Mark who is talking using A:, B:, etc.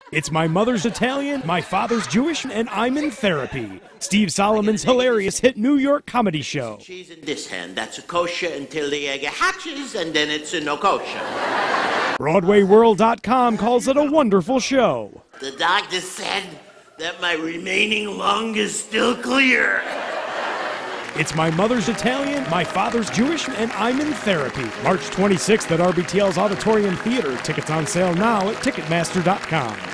A: It's My Mother's Italian, My Father's Jewish, and I'm in Therapy. Steve Solomon's hilarious hit New York comedy show.
B: Cheese in this hand, that's a kosher until the egg hatches, and then it's a no kosher.
A: BroadwayWorld.com calls it a wonderful show.
B: The doctor said that my remaining lung is still clear.
A: It's My Mother's Italian, My Father's Jewish, and I'm in Therapy. March 26th at RBTL's Auditorium Theater. Tickets on sale now at Ticketmaster.com.